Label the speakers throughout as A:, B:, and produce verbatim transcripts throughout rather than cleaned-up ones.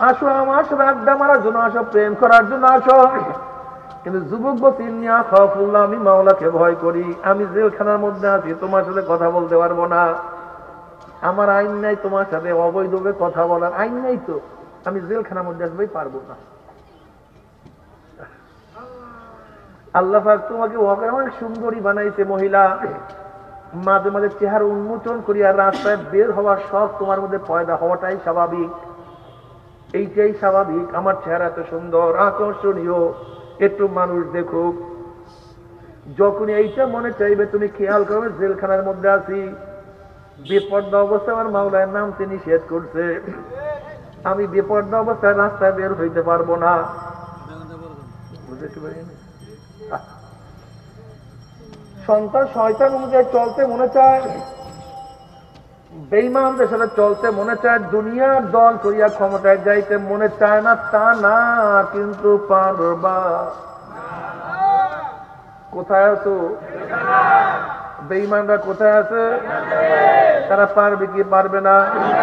A: আসো আমার সাথে আড্ডা মারার জন্য আসো, প্রেম করার জন্য আসো। কিন্তু যুবক বলছি ইন্নী আখাফুল্লাহ, আমি মাওলাকে ভয় করি, আমি জেলখানার মধ্যে আছি, তোমার সাথে কথা বলতে পারবো না, আমার আইন নাই তোমার সাথে অবৈধভাবে কথা বলার, আইন নাই তো, আমি জেলখানার মধ্যে আসবেই পারবো না। আল্লাহ পাক তোমাকে অনেক সুন্দরী বানাইছে মহিলা, মাঝে মাঝে চেহারা উন্মোচন করিয়া রাস্তায় বের হওয়ার শখ তোমার মধ্যে পয়দা হওয়াটাই স্বাভাবিক, এইটাই স্বাভাবিক। আমার চেহারা এত সুন্দর আকর্ষণীয়, একটু মানুষ দেখুক। যখন এইটা মনে চাইবে তুমি খেয়াল করবে জেলখানার মধ্যে আছি, বেপর্দা অবস্থায় আমার মাওলার নাম তিনি নিষেধ করছে, আমি বেপর্দা অবস্থায় রাস্তায় বের হইতে পারবো না। বুঝতে পারিনি সন্তান শয়তান অনুযায়ী চলতে মনে চায়, বেঈমানদের সাথে চলতে মনে চায়, দুনিয়ার দল করিয়া ক্ষমতায় যাইতে মনে চায় না তা না, কিন্তু পারবা। কোথায় আছো? বেঈমানরা কোথায় আছে? তারা পারবে কি পারবে না?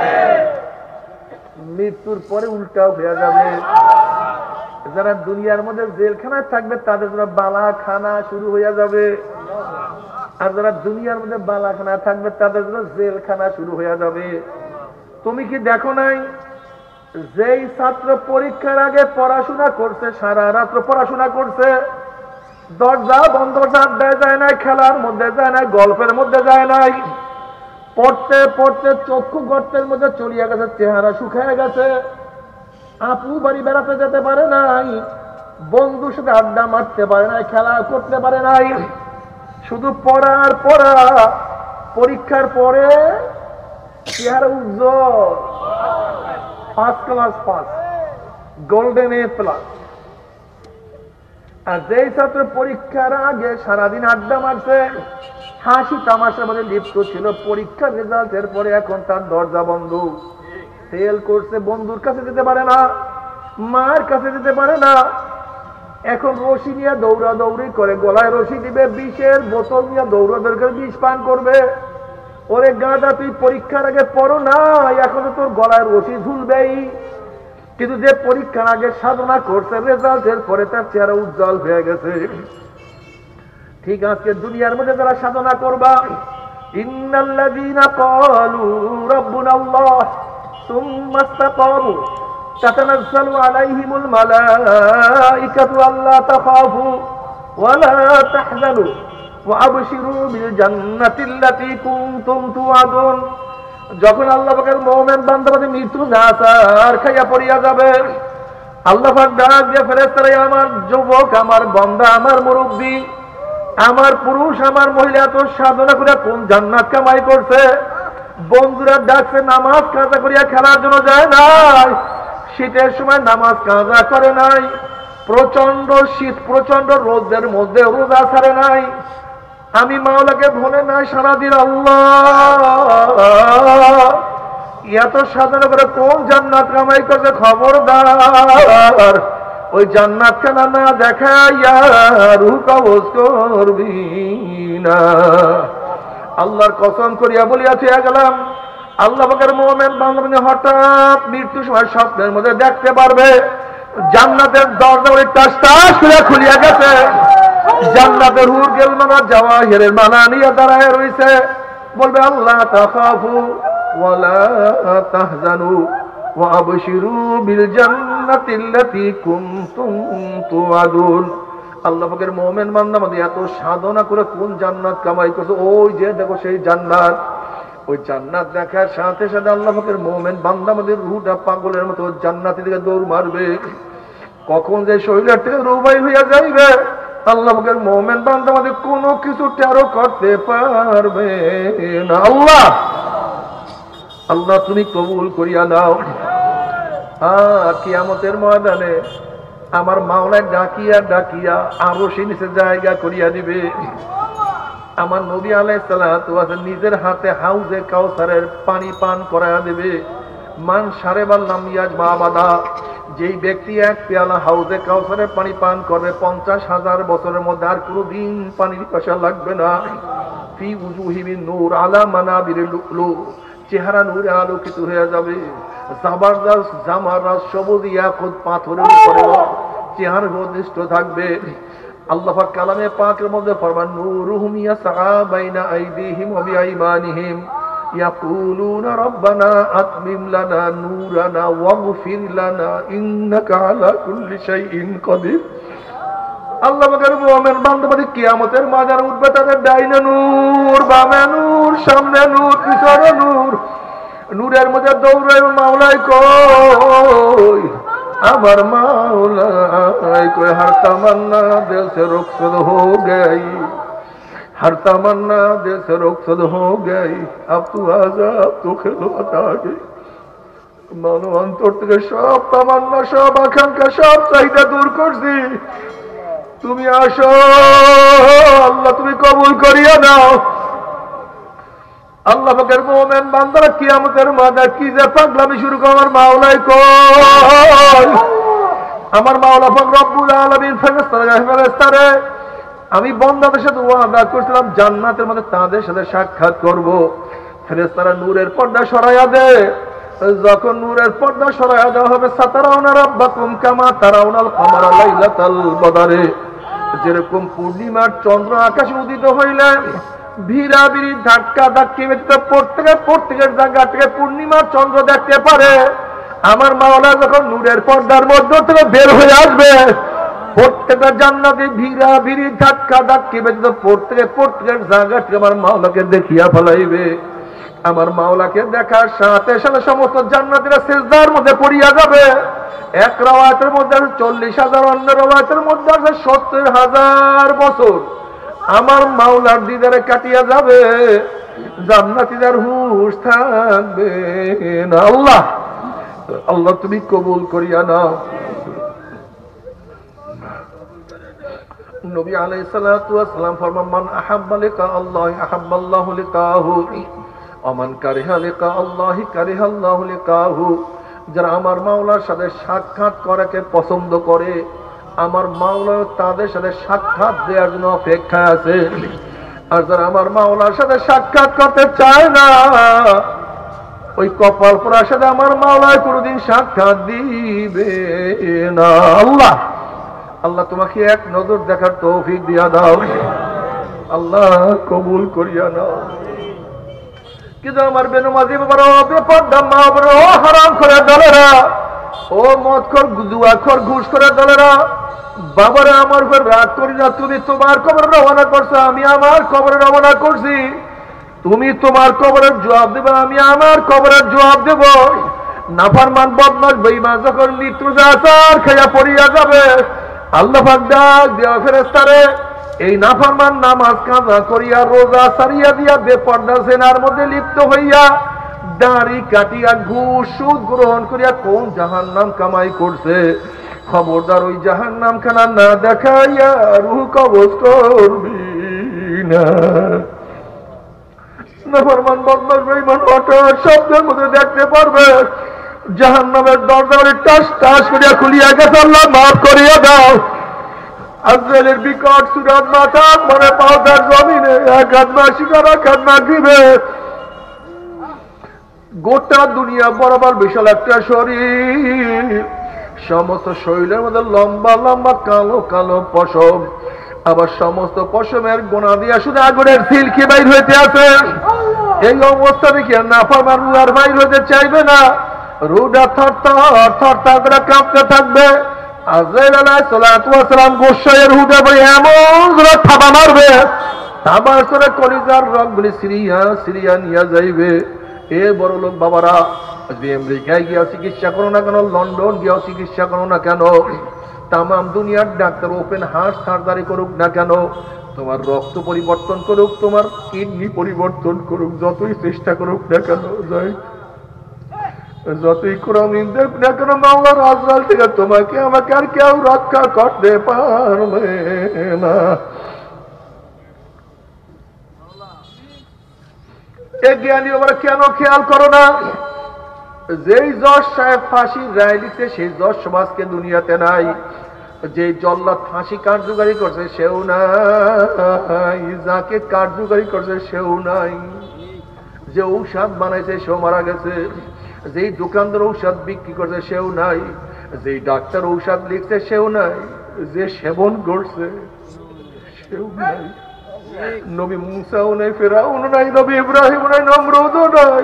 A: মৃত্যুর পরে উল্টাও হয়ে যাবে। যারা দুনিয়ার মধ্যে জেলখানায় থাকবে তাদের জন্য বালাখানা শুরু হয়ে যাবে, আর যারা দুনিয়ার মধ্যে বালাখানা থাকবে তাদের জন্য জেলখানা শুরু হয়ে যাবে। তুমি কি দেখো নাই, যেই ছাত্র পরীক্ষার আগে পড়াশোনা করছে, সারা রাত্র পড়াশোনা করছে, দরজা বন্ধ আড্ডায় যায় নাই, খেলার মধ্যে যায় নাই, গল্পের মধ্যে যায় নাই, পড়তে পড়তে চক্ষু গর্তের মধ্যে চলিয়া গেছে, চেহারা শুকিয়ে গেছে, আপু বাড়ি বেড়াতে যেতে পারে নাই, বন্ধুর সাথে আড্ডা মারতে পারে নাই, খেলা করতে পারে নাই, শুধু পড়ার পড়া। পরীক্ষার পরে চেহারা উজ্জ্বল, first class pass, golden A plus. আর যেই ছাত্র পরীক্ষার আগে সারাদিন আড্ডা মারছে, হাসি তামাশার মধ্যে লিপ্ত ছিল, পরীক্ষার রেজাল্টের পরে এখন তার দরজা বন্ধ, ফেল করছে, বন্ধুর কাছে যেতে পারে না, মার কাছে যেতে পারে না, এখন রশি নিয়ে দৌড়া দৌড়ি করে, গলায় রশি দিবে, বিষের বোতল নিয়ে দৌড়া দৌড়ি করে বিষ পান করবে। ওরে গাদা, তুই পরীক্ষার আগে পড়ো না, এখন তো তোর গলায় রশি ঝুলবেই। কিন্তু যে পরীক্ষার আগে সাধনা করছে, রেজাল্টের পরে তার চেহারা উজ্জ্বল হয়ে গেছে। ঠিক আজকে দুনিয়ার মধ্যে যারা সাধনা করবা, ইন্নাল্লাযীনা ক্বালু রাব্বুনাল্লাহ সুম্মা ইসতাকামু তাতানাজ্জালু আলাইহিমুল মালাইকাতু আল্লা তাখাফু ওয়া লা তাহজানু ওয়া আবশিরু বিল জান্নাতিল্লাতী কুনতুম তুআদুন। যখন আল্লাহ পাকের মুমিন বান্দাবাদী মৃত্যু নাসার খাইয়া পড়িয়া যাবে, আল্লাহ পাক ডাক দিয়ে ফেরেশতারা, আমার যুবক, আমার বান্দা, আমার মুরব্বী, আমার পুরুষ, আমার মহিলা তো সাধনা করে কোন জান্নাত কামাই করছে। বন্ধুরা ডাকছে, নামাজ কাজা করিয়া খেলার জন্য যায় নাই, শীতের সময় নামাজ কাজা করে নাই, প্রচন্ড শীত প্রচন্ড রোদের মধ্যে রোজা ছাড়ে নাই, আমি মাওলাকে ভুলে নাই সারাদিন। আল্লাহ এত সাধনা করে কোন জান্নাত কামাই করছে, খবরদার ওই জান্নাত খানা না দেখাইয়া রূহ কবজ করবি না। আল্লাহর কসম করিয়া বলিয়াছি গেলাম, আল্লাহ পাকের মুমিন বান্দা হঠাৎ মৃত্যুর সময় স্বপ্নের মধ্যে দেখতে পারবে জান্নাতের দরজা টাস টাস করে খুলিয়া গেছে, জান্নাতের হুর গেল মানা জাওয়াহিরের মালা নিয়ে দাঁড়ায় রয়েছে, বলবে আল্লাহ তাখাফু ওয়া লা তাহজানু ওয়া আবশিরু বিল জান্নাতিল্লাতী কুনতুম তুআদুন। আল্লাহ পাকের মুমিন বান্দা মধ্যে এত সাধনা করে কোন জান্নাত কামাই করছে, ওই যে দেখো সেই জান্নাত। ওই জান্নাত দেখার সাথে সাথে আল্লাহ পাকের মুমিন বান্দা মধ্যে রূহটা পাগলের মতো জান্নাতের দিকে দৌড় মারবে। কখন যে শরীরের থেকে রূহ বাইর হইয়া যাইবে, আল্লাহ পাকের মুমিন বান্দা মধ্যে কোনো কিছু টেরো করতে পারবে না। আল্লাহ আল্লাহ তুমি কবুল করিয়া নাও। হ্যাঁ, কিয়ামতের ময়দানে আমার মাওলায় ডাকিয়া ডাকিয়া আরো সে নিচে জায়গা করিয়া দিবে। আমার নবী আলাইহিস সালাতু ওয়া সালাম নিজের হাতে হাউজে কাউসারের পানি পান করায়া দেবে। মান সারেবাল নাম ইয়াজ বাবাদা, যেই ব্যক্তি এক পেয়ালা হাউজে কাউসারের পানি পান করবে, পঞ্চাশ হাজার বছরের মধ্যে আর কোনোদিন পানির পিপাসা লাগবে না। ফি উজুহিহিম নূর আলা মানাবিরিল লুলু, চেহারা নূরে আলোকিত হয়ে যাবে। জাবারদস্ত জামারাত সবুজ ইয়াকুত পাথরের উপরে চেহারা নিষ্ঠ থাকবে। আল্লাহ পাক কালামে পাকের মধ্যে ফরমান নূরুহুম ইয়াসআ বাইনা আইদিহিম ওয়া বিআইমানিহিম ইয়াকুলুনা রাব্বানা আতমিম লানা নূরানা ওয়াগফির লানা ইন্নাকা আলা কুল্লি শাইইন কাদির। আল্লাহ পাকের মুমিন বান্দাবাড়ি কিয়ামতের মাজার উঠবে, তাদের ডাইনে নূর, বামে নূর, সামনে নূর, পিছনে নূর। নূরের মধ্যে দৌড়ায় মাওলাই কই আমার মাওলাই কই हर तमन्ना दिल से रुखसत हो गई, हर तमन्ना दिल से रुखसत हो गई, अब तू आजा अब तू खिलौत आ गई। মানো অন্তর থেকে সব তামান্না সব আকাঙ্ক্ষা সব চাহিদা দূর করছি, তুমি আসো আল্লাহ, তুমি কবুল করিয়া দাও। আল্লাহ পাকের মুমিন বান্দারা কিয়ামতের মাঠে কি যে পাগলামি শুরু করে আমার মাওলাই কই আমার মাওলা পাক রব্বুল আলামিন ফেরেশতারা ফেরেশতারে আমি বান্দাদের সাথে ওয়াদা করেছিলাম জান্নাতের মধ্যে তাদের সাথে সাক্ষাৎ করব। ফেরেশতারা নূরের পর্দা সরাইয়া দে। যখন নূরের পর্দা সরাইয়া দেওয়া হবে সাতারাউনা রাব্বাকুম কামা তারাউনাল কামারা লাইলাতাল বদরে, যেরকম পূর্ণিমার চন্দ্র আকাশে উদিত হইলে ভিড়াভিড়ি ধাক্কা ধাক্কি ব্যতীত প্রত্যেকের প্রত্যেকের জায়গা থেকে পূর্ণিমার চন্দ্র দেখতে পারে। আমার মাওলা যখন নূরের পর্দার মধ্য থেকে বের হয়ে আসবে, প্রত্যেকটা জান্নাতে ভিড়াভিড়ি ধাক্কা ধাক্কি ব্যতীত প্রত্যেকের প্রত্যেকের জায়গা থেকে আমার মাওলাকে দেখিয়া ফেলাইবে। আমার মাওলাকে দেখার সাথে সাথে সমস্ত জান্নাতীরা সিজদার মধ্যে পড়িয়া যাবে। এক রাওয়ায়াতের মধ্যে আছে চল্লিশ হাজার, অন্য রাওয়ায়াতের মধ্যে আছে সত্তর হাজার বছর আমার মাওলার দিদারে কাটিয়া যাবে, জান্নাতীদের হুঁশ থাকবে না। আল্লাহ আল্লাহ তুমি কবুল করিয়া নাও। নবী আলাইহিস সালাতু ওয়াস সালাম ফরমান মান আহাব্বা লিকা আল্লাহ আহাব্বাল্লাহু লিকাহু ওয়া মান কারিহা লিকা আল্লাহ কারিহাল্লাহু লিকাহু। যারা আমার মাওলার সাথে সাক্ষাৎ করাকে পছন্দ করে আমার মাওলা তাদের সাথে সাক্ষাৎ দেওয়ার জন্য অপেক্ষা আছে। আর যারা আমার মাওলার সাথে সাক্ষাৎ করতে চায় না ওই কপাল পরার সাথে আমার মাওলায় কোনোদিন সাক্ষাৎ দিবে না। আল্লাহ আল্লাহ তোমাকে এক নজর দেখার তৌফিক দিয়া দাও, আল্লাহ কবুল করিয়া নাও। কিন্তু আমার বেনমাজি বাবারা, বেপরদা মা বাবারা, ও হারাম করে দলেরা, ও মদ খোর জুয়া খোর ঘুষ করে দলেরা, বাবারা আমার উপর রাগ করি না। তুমি তোমার কবরে রওনা করছো, আমি আমার কবরে রওনা করছি। তুমি তোমার কবরের জবাব দেবে, আমি আমার কবরের জবাব দেব। নাফরমান বদমাশ বেঈমান যখন মৃত্যু আছার খাইয়া পড়িয়া যাবে, আল্লাহ পাক ডাক দেয়া ফেরেশতারে এই নাফরমান নামাজ কাজা করিয়া রোজা সারিয়া দিয়া বেপরদা জেনার মধ্যে লিপ্ত হইয়া দাড়ি কাটিয়া ঘুষ সুদ গ্রহণ করিয়া কোন জাহান্নাম কামাই করছে, খবরদার ওই জাহান্নাম খানা না দেখাইয়া রূহ কবজ করবি না। নাফরমান বদমাশ বেঈমান হঠাৎ শব্দের মধ্যে দেখতে পারবে জাহান্নামের দরজা টাস টাস করিয়া খুলিয়া গেছে, আল্লাহ মাফ করিয়া দাও। আজরাইলের বিকট সুরাত মাথা মানে পাওদার জমিনে এক হাত মাসিকার এক হাত মাগরিবে গোটা দুনিয়া বরাবর বিশাল একটা শরীর, সমস্ত শরীরের মধ্যে লম্বা লম্বা কালো কালো পশম, আবার সমস্ত পশমের গোনা দিয়া শুধু আগুনের সিলকি বাইর হইতে আছে। এই অবস্থা দেখে নাফরমান রূহ আর বাইর হইতে চাইবে না, রূহটা থরথর থরথর করে কাঁপতে থাকবে। আজরাইল আলাইহিস সালাতু ওয়াস সালাম গোসাইয়ের রূহটা বলে এমন জোরে থাবা মারবে, থাবার করে কলিজার রগগুলি সিরিয়া সিরিয়া নিয়ে যাইবে। এ বড় লোক বাবারা, যে আমেরিকায় গিয়া চিকিৎসা করো না কেন, লন্ডন গিয়া চিকিৎসা করো না কেন, তামাম দুনিয়ার ডাক্তার ওপেন হার্ট সার্জারি করুক না কেন, তোমার রক্ত পরিবর্তন করুক, তোমার কিডনি পরিবর্তন করুক, যতই চেষ্টা করুক না কেন, যাই যতই কোরআন দেখ না কেন, মাওলার আজরাইল থেকে তোমাকে আমাকে আর কেউ রক্ষা করতে পারবে না। এ জ্ঞানী ওরা কেন খেয়াল করো না, যেই জজ সাহেব ফাঁসির রায় লিখছে সেই জজ সমাজকে দুনিয়াতে নাই, যে জল্লাদ ফাঁসি কার্যকারী করছে সেও নাই, যাকে কার্যকারী করছে সেও নাই, যে ঔষধ বানাইছে সেও মারা গেছে, যেই দোকানদার ঔষধ বিক্রি করছে সেও নাই, যেই ডাক্তার ঔষধ লিখছে সেও নাই, যে সেবন করছে সেও নাই। নবী মুসাও নাই, ফেরাউন নাই, নবী ইব্রাহিম নাই, নমরুদও নাই,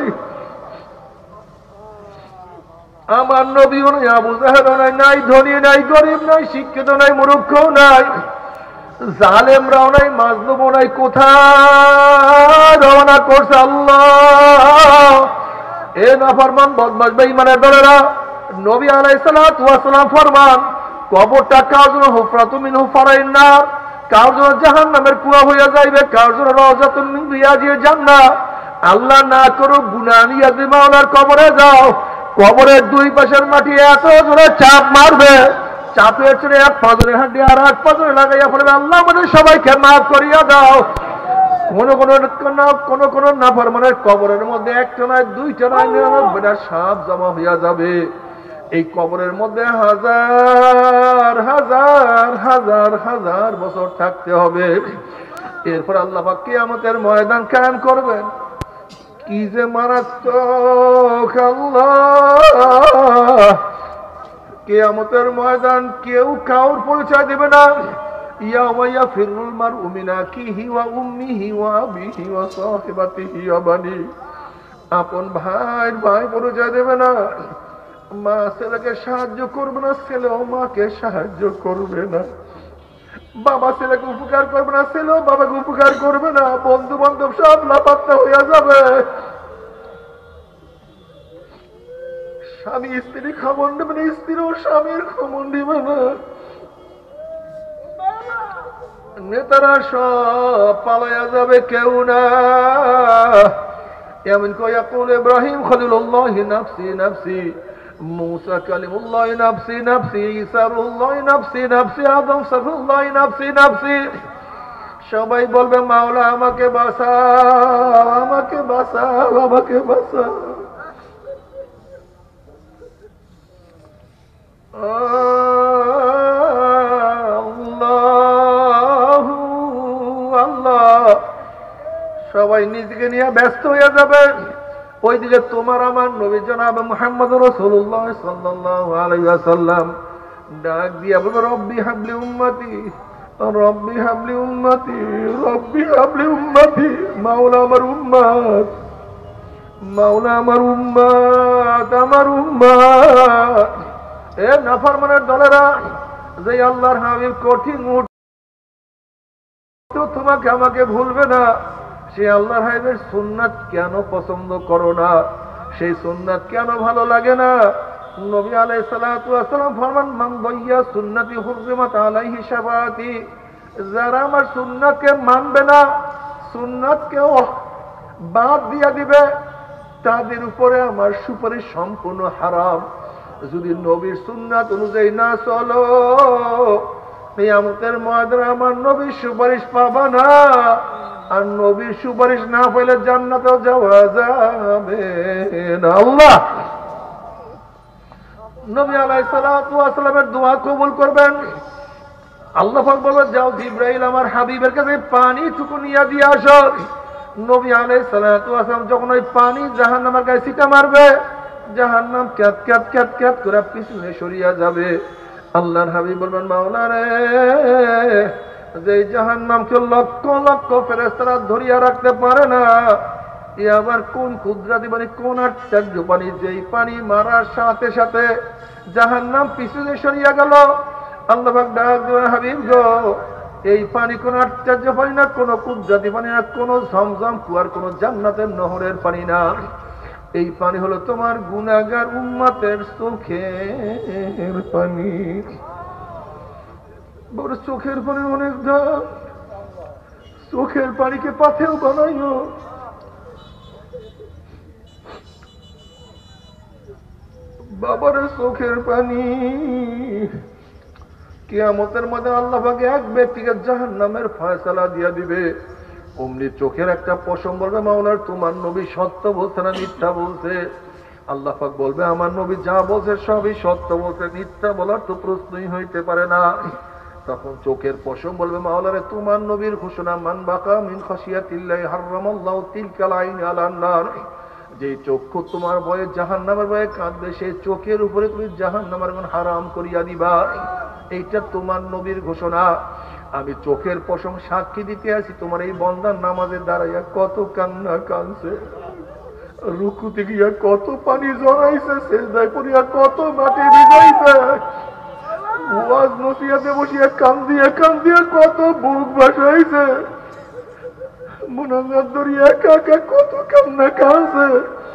A: আমার নবীও নাই, আবু জাহেলও নাই, নাই ধনী নাই, গরিব নাই, শিক্ষিত নাই, মূর্খও নাই, জালেমরাও নাই, মাজলুমও নাই। কোথায় রওনা করছে আল্লাহ? এ নাফরমান বদমাশ বেঈমানের দলেরা, নবী আলাইহিস সালাতু ওয়াস সালাম ফরমান, কবরটা কার জন্য হুফরাতুম মিন হুফারাইন নার, কার জন্য জাহান্নামের কুয়া হইয়া যাইবে, কার জন্য রাওযাতুম মিন রিয়াজিল জান্নাহ। আল্লাহ না করুক গুনাহ নিয়ে যদি মাওলার কবরে যাও, কবরের দুই পাশের মাটি এত জোরে চাপ মারবে, চাপের চড়ে এক পাঁজরের হাঁটি আর এক পাঁজরে লাগাইয়া ফেলবে, আল্লাহ আমাদের সবাইকে মাফ করিয়া দাও। কোন কোন কোন কোন নাফরমানের কবরের মধ্যে একটা নয়, দুইটা নয়, নিরানব্বইটা সাপ জমা হইয়া যাবে। এই কবরের মধ্যে হাজার হাজার হাজার হাজার বছর থাকতে হবে। এরপর আল্লাহ পাক কিয়ামতের ময়দান কায়েম করবেন। কি যে মারাত্মক আল্লাহ! কিয়ামতের ময়দান কেউ কাউর পরিচয় দেবে না। ইয়াওমা ইয়াফিরুল মারউ মিন আখিহি ওয়া উম্মিহি ওয়া আবিহি ওয়া সাহিবাতিহি ওয়া বানি। আপন ভাই ভাই পরিচয় দেবে না, মা ছেলেকে সাহায্য করবে না, ছেলেও মাকে সাহায্য করবে না, বাবা ছেলেকে উপকার করবে না, ছেলেও বাবাকে উপকার করবে না, বন্ধু বান্ধব সব লাপাত্তা হইয়া যাবে। স্বামী স্ত্রী খবর নেবে না, স্ত্রীও স্বামীর খবর নেবে না, নেতারা সব পালাইয়া যাবে, কেউ না। এমন কয়াকুল ইব্রাহিম খলিলুল্লাহ নাফসি নাফসি, মুসা কালিমুল্লাহ নাফসি নাফসি, ঈসা রুহুল্লাহ নাফসি নাফসি, আদম সফুল্লাহ নাফসি নাফসি। সবাই বলবে মাওলা আমাকে বাঁচাও, আমাকে বাঁচাও, আমাকে বাঁচাও। আল্লাহু আল্লাহ, সবাই নিজেকে নিয়ে ব্যস্ত হয়ে যাবে। ওইদিকে তোমার আমার নবী জনাব মুহাম্মদুর রাসূলুল্লাহ সাল্লাল্লাহু আলাইহি ওয়াসাল্লাম ডাক দিয়া বলবে, রব্বি হাবলি উম্মতি, রব্বি হাবলি উম্মতি, রব্বি হাবলি উম্মতি। মাওলা আমার উম্মত, মাওলা আমার উম্মত, আমার উম্মত। এ নাফরমানের দলেরা, যে আল্লাহর হাবিব কঠিন মুহূর্তে তোমাকে আমাকে ভুলবে না, সে আল্লাহর হাবিবের সুন্নাত কেন পছন্দ করো না? সেই সুন্নাত কেন ভালো লাগে না? নবী আলাইহিস সালাতু ওয়াস সালাম ফরমান, মান দাইয়া সুন্নতি হুররিমাত আলাইহি শাফাআতি। যারা আমার সুন্নাতকে মানবে না, সুন্নাতকে বাদ দিয়া দিবে, তাদের উপরে আমার সুপারিশ সম্পূর্ণ হারাম। যদি নবীর সুন্নাত অনুযায়ী না চলো, কিয়ামতের ময়দানে আমার নবীর সুপারিশ পাবা না। আর নবীর সুপারিশ না পেলে জান্নাতে যাওয়া যাবে না। আল্লাহ নবী আলাইহিস সালাতু ওয়াস সালামের দোয়া কবুল করবেন। আল্লাহ পাক বলবেন, যাও জিবরাইল আমার হাবিবের কাছে পানি টুকু নিয়ে দিয়ে আসো। নবী আলাইহিস সালাতু ওয়াস সালাম যখন ওই পানি জাহান্নামের গায়ে ছিটা মারবে, জাহান্নাম ক্যাত ক্যাত ক্যাত ক্যাত করে পিছনে সরিয়া যাবে। আল্লাহর হাবিব বলবেন, মাওলা রে, যে জাহান্নামকে লক্ষ লক্ষ ফেরেশতারা ধরিয়া রাখতে পারে না, এ আবার কোন কুদরতি পানি, কোন আশ্চর্য পানি, যেই পানি মারার সাথে সাথে জাহান্নাম পিছনে সরিয়া গেল। আল্লাহ পাক ডাক দিলেন, হাবিব গো, এই পানি কোন আশ্চর্য পানি না, কোন কুদরতি পানি না, কোন ঝমঝম কুয়ার, কোন জান্নাতের নহরের পানি না। এই পানি হলো তোমার গুনাহগার উম্মতের চোখের পানি। বড় চোখের পানি অনেক দাম, চোখের পানিকে পাথেও বানাইও। বাবার চোখের পানি। কিয়ামতের মধ্যে আল্লাহ পাক এক ব্যক্তিকে জাহান্নামের ফয়সালা দিয়া দিবে। অমনি চোখের একটা পশম বলবে, মাওলার তোমার নবী সত্য বলছে না মিথ্যা বলছে? আল্লাহ পাক বলবে, আমার নবী যা বলছে সবই সত্য বলছে, মিথ্যা বলার তো প্রশ্নই হইতে পারে না। তখন চোখের পশম বলবে মাওলারে তোমার নবীর ঘোষণা মান বাকা মিন খাশিয়াতিল্লাহি হারামাল্লাহু তিলকাল আইন আলান নার, যে চক্ষু তোমার ভয়ে জাহান্নামের ভয়ে কাঁদবে সেই চোখের উপরে তুমি জাহান্নামের আগুন হারাম করিয়া দিবা। এইটা তোমার নবীর ঘোষণা। আমি চোখের পশম সাক্ষী দিতে আছি তোমার এই বন্দার নামাজে দাঁড়াইয়া কত কান্না কাঁদছে, রুকুতে গিয়া কত পানি জড়াইছে, সেজদায় পড়িয়া কত মাটি ভিজাইছে, ওয়াজ নসিহতে বসিয়া কান্দিয়া কান্দিয়া কত বুক ভাসাইছে, মুনাজাত ধরিয়া একা একা কত কান্না কাঁদছে।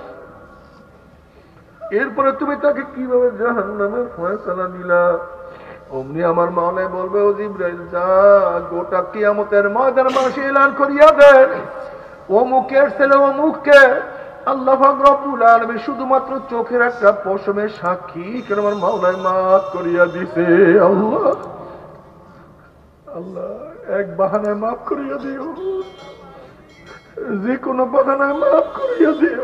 A: এরপরে তুমি তাকে কিভাবে জাহান্নামের ফয়সালা দিলা? অমনি আমার মাওলাই বলবে ও জিবরাইল যা গোটা কিয়ামতের ময়দান মাসে এলান করিয়া দেন অমুকের ছেলে অমুককে আল্লাহ পাক রব্বুল আলামিন শুধুমাত্র চোখের একটা পশমের সাক্ষী কেন আমার মাওলাই মাফ করিয়া দিছে। আল্লাহ আল্লাহ এক বাহানায় মাফ করিয়া দিও, যে কোনো বাহানায় মাফ করিয়া দিও।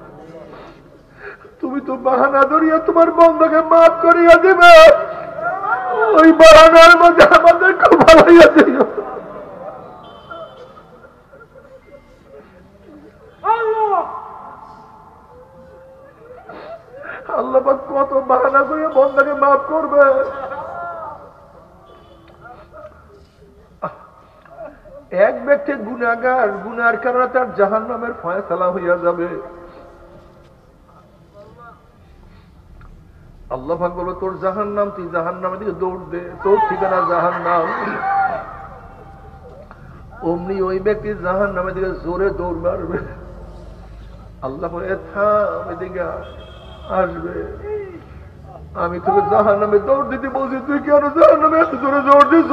A: তুমি তো বাহানা ধরিয়া তোমার বন্দাকে মাফ করিয়া দিবে, ওই বাহানার মধ্যে আমাদেরকে ভালাইয়া দিও। আল্লাহ পাক কত বাহানা করিয়া বন্দাকে মাফ করবে। এক ব্যক্তি গুনাহগার, গুনার কারণে তার জাহান্নামের ফয়সালা হইয়া যাবে। আল্লাহ পাক বলবে তোর জাহান্নাম, তুই জাহান্নামের দিকে দৌড় দে, তোর ঠিকানা জাহান্নাম। অমনি ওই ব্যক্তি জাহান্নামের দিকে জোরে দৌড় মারবে। আল্লাহ বলে থাম, এদিকে আসবে, আমি তোকে জাহান্নামে দৌড় দিতে বলছি, তুই কেন জাহান্নামে এত জোরে দৌড় দিছ?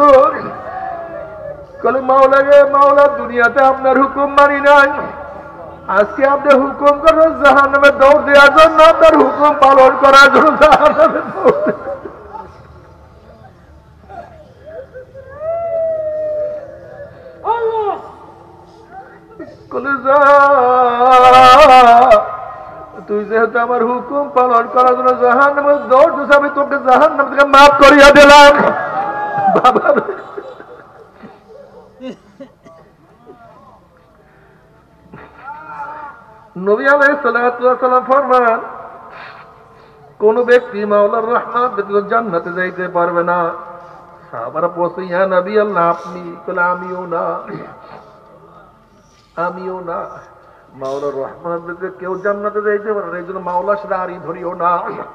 A: বলে মাওলা গে মাওলা, দুনিয়াতে আপনার হুকুম মানি নাই, আজকে আপনি হুকুম করেন জাহান্নামে দৌড় দেওয়ার জন্য, আপনার হুকুম পালন করার জন্য জাহান্নামে দৌড় দে। তুই যেহেতু আমার হুকুম পালন করার জন্য জাহান্নামে দৌড় দিস, আমি তোকে জাহান্নাম থেকে মাফ করিয়া দিলাম। বাবা নবী আলাইহিস সালাতু ওয়াস সালাম ফরমান কোন ব্যক্তি মাওলার রহমত ব্যতীত জান্নাতে যাইতে পারবে না। সাহাবারা বলছে ইয়া নবী আল্লাহ আপনি? বলে আমিও না, আমিও না। মাওলার রহমত ব্যতীত কেউ জান্নাতে যাইতে পারে না, এই জন্য মাওলার সাথে আড়ি ধরিও না,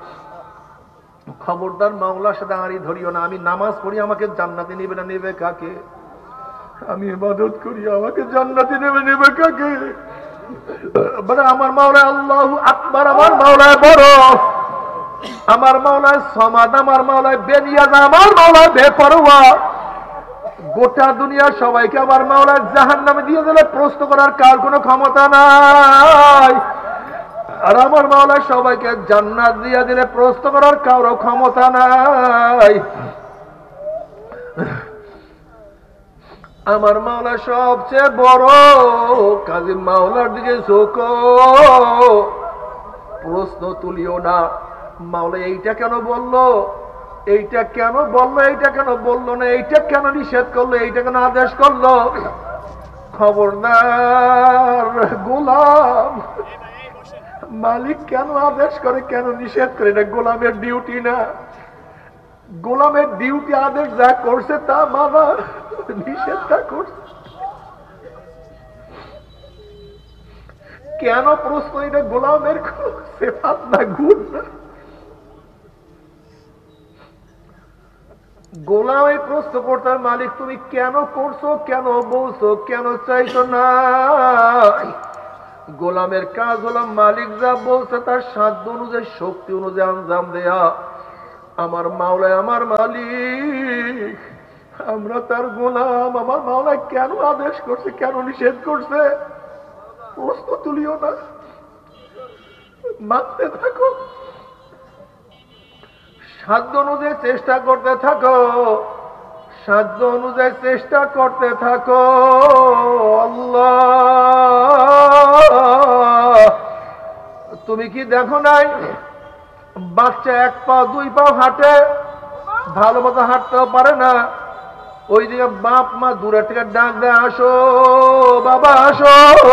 A: খবরদার মাওলার সাথে আড়ি ধরিও না। আমি নামাজ পড়ি আমাকে জান্নাতে নেবে না, নেবে কাকে? আমি ইবাদত করি আমাকে জান্নাতে নেবে, নেবে কাকে? বলে আমার মাওলায় আল্লাহু আকবার, আমার মাওলায় বড়, আমার মাওলায় সমাদ, আমার মাওলায় বেনিয়াজ, আমার মাওলায় বেপরোয়া। গোটা দুনিয়া সবাইকে আমার মাওলায় জাহান্নামে দিয়ে দিলে প্রশ্ন করার কার কোনো ক্ষমতা নাই, আর আমার মাওলায় সবাইকে জান্নাত দিয়ে দিলে প্রশ্ন করার কারো ক্ষমতা নাই। আমার মাওলা সবচেয়ে বড়, কাজী মাওলার দিকে ঝোঁকো, প্রশ্ন তুলিও না। মাওলা এইটা কেন বললো, এইটা কেন বললো, এইটা কেন বললো না, এইটা কেন নিষেধ করলো, এইটা কেন আদেশ করলো? খবরদার গোলাম, মালিক কেন আদেশ করে কেন নিষেধ করে, এটা গোলামের ডিউটি না। গোলামের ডিউটি আদেশ যা করছে তা মানা, নিষেধটা করছে কেন? প্রশ্ন এটা গোলামের সিফাত না, গুণ না। গোলাম এই প্রশ্ন করতে মালিক তুমি কেন করছো, কেন বলছো, কেন চাইছো না? গোলামের কাজ হলো মালিক যা বলছে তার সাধ্য অনুযায়ী শক্তি অনুযায়ী আঞ্জাম দেয়া। আমার মাওলায় আমার মালিক, আমরা তার গোলাম। আমার মাওলায় কেন আদেশ করছে, কেন নিষেধ করছে, প্রশ্ন তুলিও না, মানতে থাকো, সাধ্য অনুযায়ী চেষ্টা করতে থাকো, সাধ্য অনুযায়ী চেষ্টা করতে থাকো। আল্লাহ তুমি কি দেখো নাই বাচ্চা এক পা দুই পা হাঁটে, ভালো মতো হাঁটতেও পারে না, ওইদিকে বাপ মা দূরে থেকে ডাক দেয়, আসো বাবা আসো।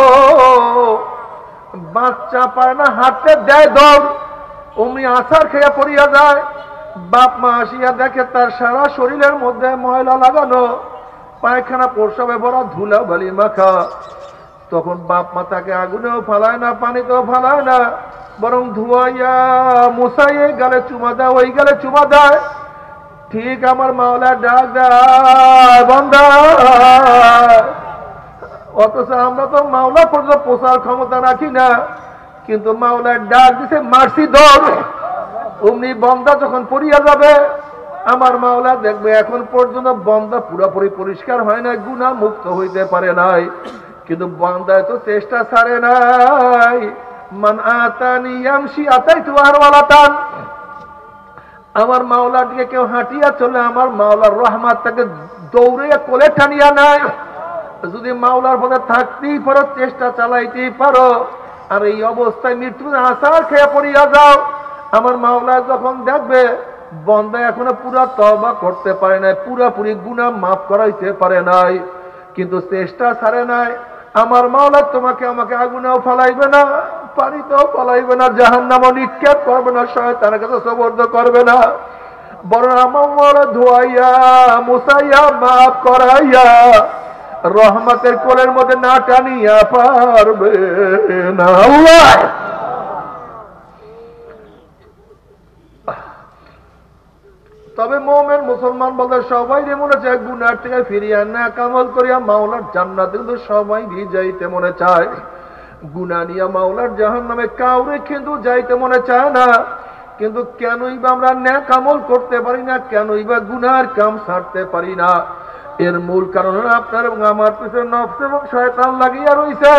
A: বাচ্চা পারে না, হাঁটতে দেয় দৌড়, অমনি আছাড় খেয়ে পড়িয়া যায়। বাপ মা আসিয়া দেখে তার সারা শরীরের মধ্যে ময়লা লাগানো, পায়খানা প্রস্রাবে ভরা, ধুলা বালি মাখা। তখন বাপ মা তাকে আগুনেও ফালায় না, পানিতেও ফালায় না, বরং ধুয়াইয়া মুসাইয়ে গালে চুমা দেয়, ওই গালে চুমা দেয়। ঠিক আমার মাওলা ডাক দেয়, বান্দা। অথচ আমরা তো মাওলা পর্যন্ত পোষার ক্ষমতা রাখি না, কিন্তু মাওলার ডাক দিছে মার্সি দৌড়। অমনি বন্দা যখন পড়িয়া যাবে, আমার মাওলা দেখবে এখন পর্যন্ত বন্দা পুরোপুরি পরিষ্কার হয় নাই, গুনাহ মুক্ত হইতে পারে নাই, কিন্তু বান্দায় তো চেষ্টা ছাড়ে নাই। মান আতানি ইয়ামশি আতাইতু আরওয়ালাতান। আমার মাওলার দিকে কেউ হাঁটিয়া চলে, আমার মাওলার রহমত তাকে দৌড়ে কোলে টানিয়া নেয়। যদি মাওলার পথে থাকতেই পারো, চেষ্টা চালাইতেই পারো, আর এই অবস্থায় মৃত্যুর আছাড় খেয়ে পড়িয়া যাও, আমার মাওলা যখন দেখবে বন্দা এখনো পুরা তওবা করতে পারে নাই, পুরাপুরি গুনাহ মাফ করাইতে পারে নাই, কিন্তু চেষ্টা ছাড়ে নাই, আমার মাওলা তোমাকে আমাকে আগুনেও ফলাইবে না, পানিতেও ফলাইবে না, জাহান্নামও নিক্ষেপ করবে না, শয়তানের কাছে সুপর্দ করবে না, বরং আমার মাওলা ধোয়াইয়া মুসাইয়া মাফ করাইয়া রহমতের কোলের মধ্যে না টানিয়া পারবে না। আল্লাহ তবে মুমিন মুসলমান বলতে সবাই মনে চায় গুনার থেকে ফিরিয়া না কামল করিয়া মাওলার জান্নাতে, কিন্তু সবাই যাইতে মনে চায়, গুনাহ নিয়া মাওলার জাহান্নামে কাউরে কিন্তু যাইতে মনে চায় না। কিন্তু কেনই বা আমরা নেক আমল করতে পারি না, কেনই বা গুনার কাম ছাড়তে পারি না? এর মূল কারণ আপনার এবং আমার পিছনে নফস এবং শয়তান লাগিয়া রইছে।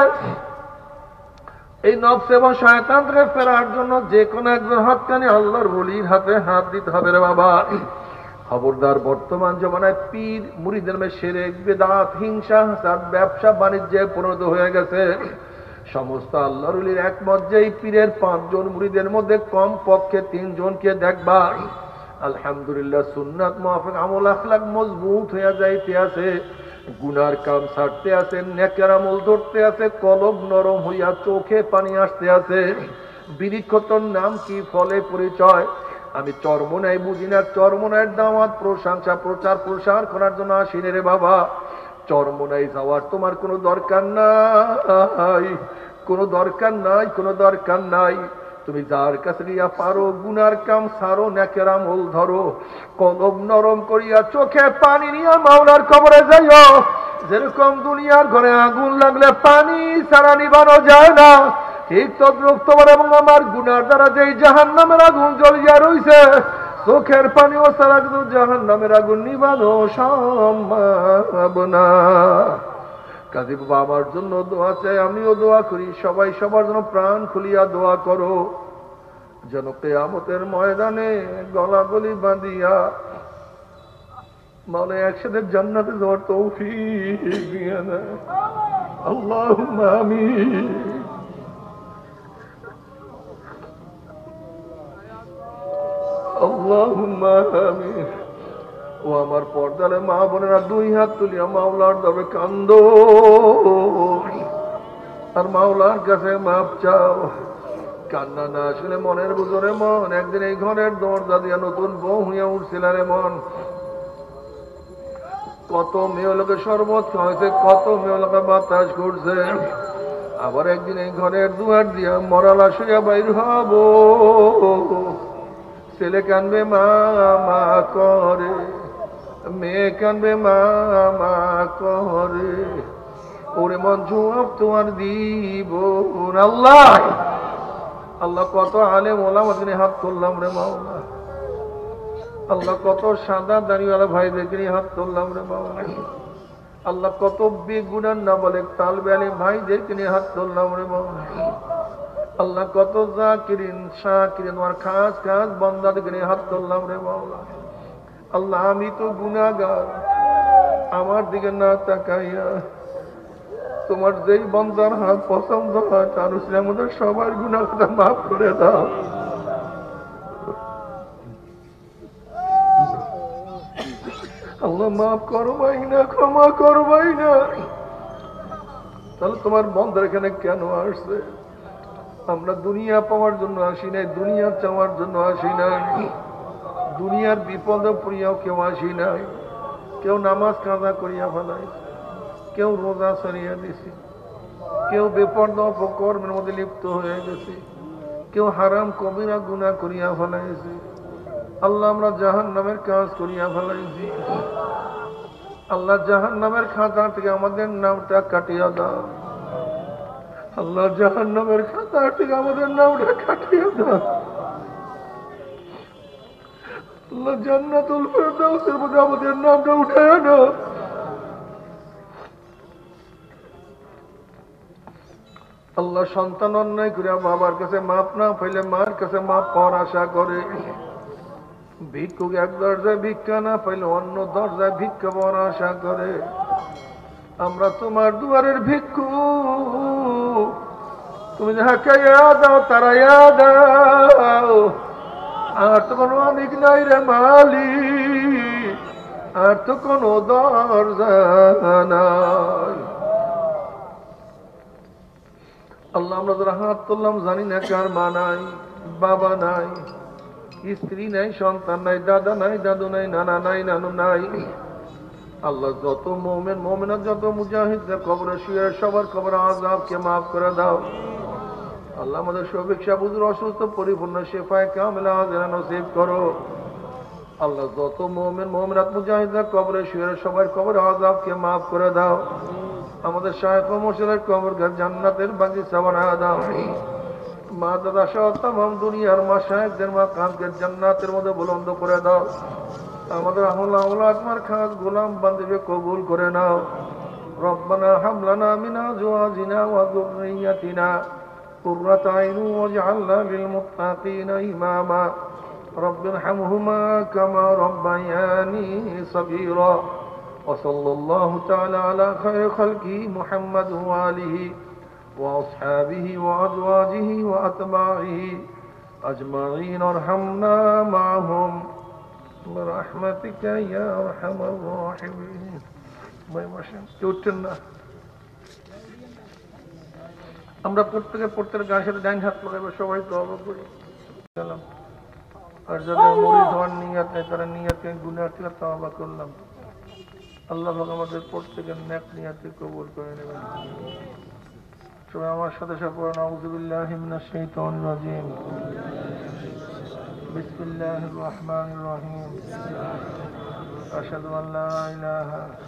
A: এই নফস এবং শয়তান থেকে ফেরার জন্য যে কোনো একজন হাতখানি আল্লাহর ওলির হাতে হাত দিতে হবে রে বাবা। খবরদার, বর্তমান জমানায় পীর মুরিদের মধ্যে শিরক, বিদআত, হিংসা, হাসাদ, ব্যবসা বাণিজ্যে পরিণত হয়ে গেছে। সমস্ত আল্লাহর ওলির একমত যে এই পীরের পাঁচজন মুরিদের মধ্যে কম পক্ষে তিনজনকে দেখবা আলহামদুলিল্লাহ সুন্নাত মুআফিক আমল আখলাক মজবুত হইয়া যাইতে আছে, গুনার কাম ছাড়তে আছে, নেকের আমল ধরতে আছে, কলব নরম হইয়া চোখে পানি আসতে আছে। বিরিক্ষতর নাম কি, ফলে পরিচয়। আমি চরমনাই বুঝি না, চরমনাইয়ের দাওয়াত প্রশংসা প্রচার প্রসার করার জন্য আসিনি রে বাবা। চরমনাই যাওয়ার তোমার কোনো দরকার নাই, কোনো দরকার নাই, কোনো দরকার নাই। তুমি যার কাছে গিয়া পারো গুনার কাম সারো, নেকের আমল ধরো, কলব নরম করিয়া চোখে পানি নিয়া মাওলার কবরে যাইও। যেরকম দুনিয়ার ঘরে আগুন লাগলে পানি ছাড়া নিবানো যায় না, ঠিক তদ্রুপ তোমার এবং আমার গুনার দ্বারা যেই জাহান্নামের আগুন জ্বলিয়া রইছে, চোখের পানিও ছাড়া কিন্তু জাহান্নামের আগুন নিবানো সম্ভব না। কাজী বাবা আমার জন্য দোয়া চাই, আমিও দোয়া করি, সবাই সবার জন্য প্রাণ খুলিয়া দোয়া করো, যেন কিয়ামতের ময়দানে গলাগলি বাঁধিয়া মাওলা একসাথে জান্নাতে যাওয়ার তৌফিক দিয়ে দেয়। আল্লাহুম্মা আমিন। আল্লাহুম্মা আমিন। ও আমার পর্দারে মা বোনেরা, দুই হাত তুলিয়া মাওলার দরবারে কান্দো আর মাওলার কাছে মাপ চাও। কান্না না আসলে মনের বুঝরে মন, একদিন এই ঘরের দরজা দিয়া নতুন বউ হইয়া উঠছিল রে মন। কত মেয়ে লোকে শরবত খাওয়াইছে, কত মেয়ে লোকে বাতাস করছে, আবার একদিন এই ঘরের দুয়ার দিয়া মরালা শুয়া বাইর হব। ছেলে কানবে মা মা করে, মেয়ে কানবে মা মা করে, ওরে মন জবাব তোমার দিব। আল্লাহ আল্লাহ কত আলেম ওলামা নিয়ে হাত তুললাম রে মাওলা। আল্লাহ কত সাদা দাড়িওয়ালা ভাইদেরকে নিয়ে হাত তুললাম রে মাওলা। আল্লাহ কত বেগুনার না বলে তালবে আলী ভাইদেরকে নিয়ে হাত তুললাম রে মাওলা। আল্লাহ কত জাকিরিন শাকিরিন তোমার খাস খাস বান্দাদেরকে নিয়ে হাত তুললাম রে মাওলা। আল্লাহ আমি তো গুনাহগার, আমার দিকে না তাকাইয়া তোমার যেই বান্দার হাত পছন্দ হয় তার উসিলায় আমাদের সবার গুনাহটা মাফ করে দাও। আল্লাহ মাফ করবাই না, ক্ষমা করবাই না। তাহলে তোমার বন্ধের এখানে কেন আসছে? আমরা দুনিয়া পাওয়ার জন্য আসি নাই, দুনিয়া চাওয়ার জন্য আসি নাই, দুনিয়ার বিপদে পড়িয়াও কেউ আসি নাই। কেউ নামাজ কাজা করিয়া ফেলাই, কেউ রোজা সরিয়া দিছি, কেউ বেপর্দা অপকর্মের মধ্যে লিপ্ত হয়ে গেছে, কেউ হারাম কবিরা গুনাহ করিয়া ফেলাইছে। আল্লাহ আমরা জাহান্নামের কাজ করিয়া ফেলাইছি। আল্লাহ জাহান্নামের খাতা থেকে আমাদের নামটা কাটিয়া দাও। আল্লাহ জাহান্নামের খাতা থেকে আমাদের নামটা কাটিয়া দাও। আল্লাহ জান্নাতুল ফেরদাউসের মধ্যে আমাদের নামটা উঠায়া দাও। আল্লাহ সন্তান অন্যায় করিয়া বাবার কাছে মাপ না পাইলে মার কাছে মাপ পাওয়ার আশা করে। ভিক্ষুক এক দরজায় ভিক্ষা না পাইলে অন্য দরজায় ভিক্ষা পাওয়ার আশা করে। আমরা তোমার দুয়ারের ভিক্ষু, তুমি যাহাকে দাও তারা দাও। আর তো কোনো অনেক নাই রে মালিক, আর তো কোনো দরজা নাই। আল্লাহ আমরা যারা হাত তুললাম জানি না কার মা নাই, বাবা নাই, স্ত্রী নাই, সন্তান নাই, দাদা নাই, দাদু নাই, নানা নাই, নানু নাই। আল্লাহ যত মোমেন মোমেনা, যত মুজাহিদরা কবরে শুয়ে সবার কবর আযাবকে মাফ করে দাও। আল্লাহ আমাদের শফিক সাহেব হুজুর অসুস্থ, পরিপূর্ণ শেফায়ে কামিলা আজরা নসিব করো। আল্লাহ যত মোমেন মোমেনাত মুজাহিদরা কবরে শুয়ে সবার কবর আযাবকে মাফ করে দাও। আমাদের শায়েখ ও মুর্শিদের কবরকে জান্নাতের বাগিচা বানায়া দাও। মা দাদা সহ তামাম দুনিয়ার মাশায়েখদের মাকামকে জান্নাতের মধ্যে বুলন্দ করে দাও। আমাদের আহলা আওলাদ মার খাস গোলাম বান্দিকে কবুল করে নাও। রব্বানা হাব লানা মিন আজওয়াজিনা ওয়া যুররিয়্যাতিনা কুররাতা আইনুন ওয়াজআলনা লিল মুত্তাকিনা ইমামা। রব্বিরহামহুমা কামা রব্বায়ানি সগীরা। ওয়া সাল্লাল্লাহু তাআলা আলা খায়রি খালকি মুহাম্মাদ ওয়া আলিহি ওয়া আসহাবিহি ওয়া আজওয়াজিহি ওয়া আতবাইহি আজমাইন। আরহামনা মা'হুম برحمتك يا أرحم الراحمين. ভাই বসেন, কেউ উঠছেন না। আমরা প্রত্যেকে প্রত্যেকের গায়ের সাথে ডাইন হাত লাগাবো, সবাই তওবা করি। আর যাদের মুরিদ হওয়ার নিয়ত নেই তারা নিয়তে গুনাহ থেকে তওবা করলাম। আল্লাহ পাক আমাদের প্রত্যেকের নেক নিয়তে কবুল করে নেবেন। সবাই আমার সাথে সাথে পড়ুন, আউযু বিল্লাহি মিনাশ শাইতানির রাজীম। بسم الله الرحمن الرحيم. أشهد أن لا إله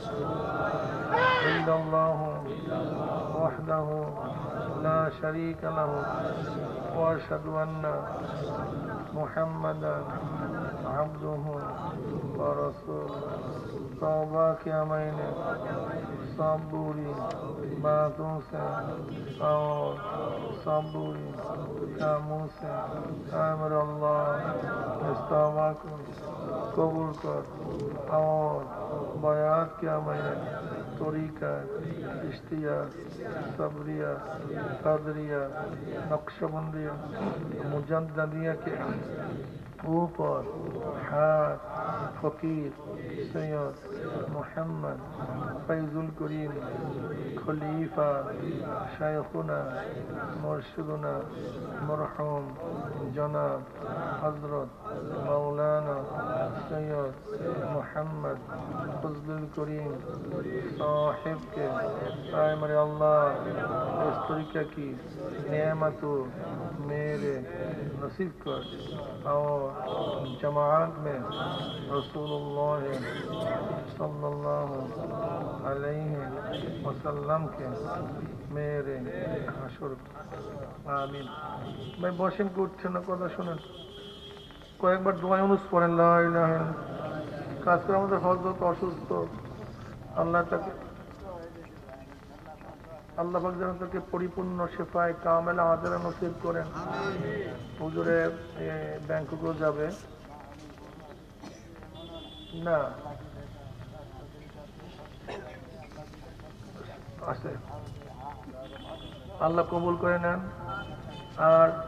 A: إلا الله وحده لا شريك له وأشهد أن محمدا عبده ورسوله. तौबा किया मैंने सब बुरी बातों से और सब बुरी कामों से। आमिर अल्लाह इस तौबा को कबूल कर और बयात किया मैंने तरीका चिश्तिया सबरिया कदरिया नक्शबंदिया मुजद्ददिया के ऊपर हाथ फकीर सैयद मोहम्मद फैजुल करीम खलीफा शेखुना मुर्शिदुना मरहूम जनाब हजरत मौलाना सैयद मोहम्मद फजलुल करीम साहिब के आमर अल्लाह इस तरीके की नेमत मेरे नसीब कर और जमात में रसूलुल्लाह सल्लल्लाहु अलैहि वसल्लम के मेरे हाशुर आमीन। मैं बसेन को उठছে না, কথা শুনেন। কয়েকবার দোয়া অনুস পড়েন, লা ইলাহা ইল্লাল্লাহ। কাজ করে আমাদের হযরত অসুস্থ, আল্লাহ তাকে আল্লাহ পাক যেন তাকে পরিপূর্ণ শেফায়ে কামেলা আজরা নসিব করেন। হুজুরে ব্যাংককেও যাবে না আছে, আল্লাহ কবুল করে নেন। আর